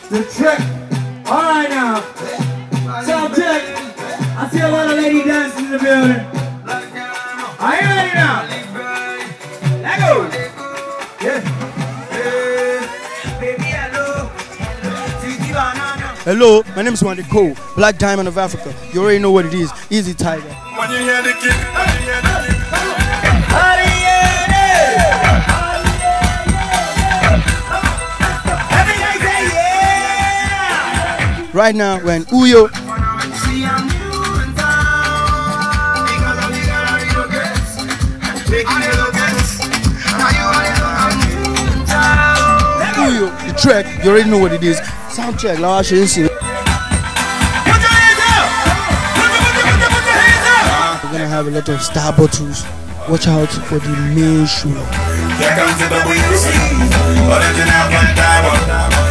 The trick. Alright now. Sound check. I see a lot of lady dancing in the building. Are you ready now? Let go. Yeah. Hello, my name is Wande, Black Diamond of Africa. You already know what it is. Easy Tiger. When you hear the kick, Right now, we're in Uyo. Uyo, the track, you already know what it is. Sound check, now I should see. We're gonna have a lot of star bottles. Watch out for the main show. here comes the WC, original